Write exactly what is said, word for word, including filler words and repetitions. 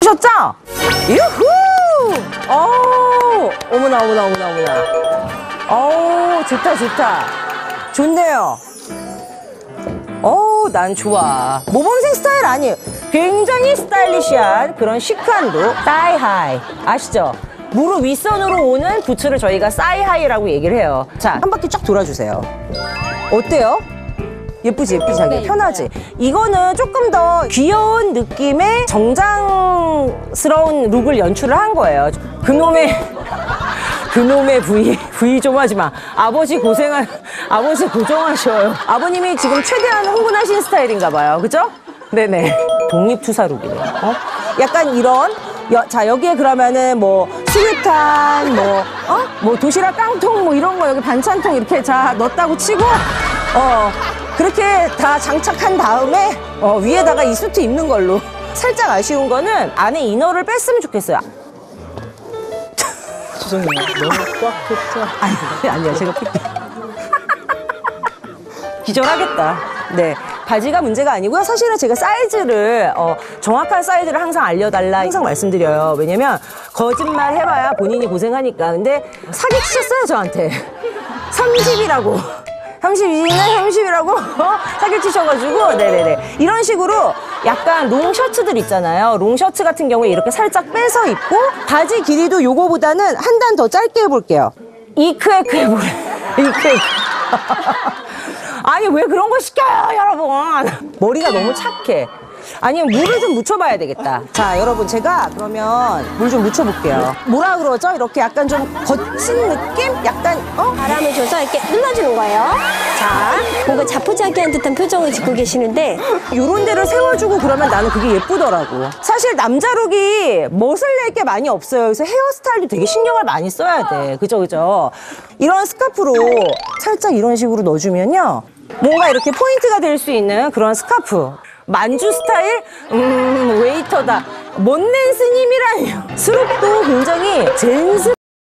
보셨죠? 유후! 어, 어머나, 어머나, 어머나, 어머나. 어우, 좋다, 좋다. 좋네요. 어우, 난 좋아. 모범생 스타일 아니에요. 굉장히 스타일리시한 그런 시크한 룩. 사이하이. 아시죠? 무릎 윗선으로 오는 부츠를 저희가 사이하이라고 얘기를 해요. 자, 한 바퀴 쫙 돌아주세요. 어때요? 예쁘지, 예쁘지, 자기. 네, 편하지? 이거는 조금 더 귀여운 느낌의 정장스러운 룩을 연출을 한 거예요. 그놈의, 그놈의 부위, 부위 좀 하지 마. 아버지 고생할, 아버지 고정하셔요. 아버님이 지금 최대한 흥분하신 스타일인가 봐요. 그죠? 네네. 독립투사 룩이래요. 어? 약간 이런, 여, 자, 여기에 그러면은 뭐, 수류탄, 뭐, 어? 뭐, 도시락 깡통, 뭐, 이런 거 여기 반찬통 이렇게 자, 넣었다고 치고, 어, 그렇게 다 장착한 다음에, 어, 위에다가 이 수트 입는 걸로. 살짝 아쉬운 거는 안에 이너를 뺐으면 좋겠어요. 죄송해요. 너무 꽉 했죠? 아니, 아니야, 제가 뺄게요. 기절하겠다. 네. 바지가 문제가 아니고요. 사실은 제가 사이즈를, 어, 정확한 사이즈를 항상 알려달라 항상 말씀드려요. 왜냐면, 거짓말 해봐야 본인이 고생하니까. 근데 사기치셨어요, 저한테. 삼십이라고. 삼십이는 삼십이라고 어? 사기치셔가지고, 네네네. 이런 식으로 약간 롱 셔츠들 있잖아요. 롱 셔츠 같은 경우에 이렇게 살짝 빼서 입고, 바지 길이도 요거보다는 한 단 더 짧게 해볼게요. 이크에크 해보래. 이크에크. 아니, 왜 그런 거 시켜요, 여러분. 머리가 너무 착해. 아니면 물을 좀 묻혀봐야 되겠다. 자, 여러분, 제가 그러면 물 좀 묻혀볼게요. 뭐라 그러죠? 이렇게 약간 좀 거친 느낌? 약간, 어? 바람을 줘서 이렇게 눌러주는 거예요. 자, 뭔가 자포자기한 듯한 표정을 짓고 계시는데 요런 데를 세워주고 그러면 나는 그게 예쁘더라고. 사실 남자 룩이 멋을 낼 게 많이 없어요. 그래서 헤어스타일도 되게 신경을 많이 써야 돼. 그죠, 그죠? 이런 스카프로 살짝 이런 식으로 넣어주면요. 뭔가 이렇게 포인트가 될 수 있는 그런 스카프. 만주 스타일? 음, 웨이터다. 못낸 스님이라니요. 수록도 굉장히 젠스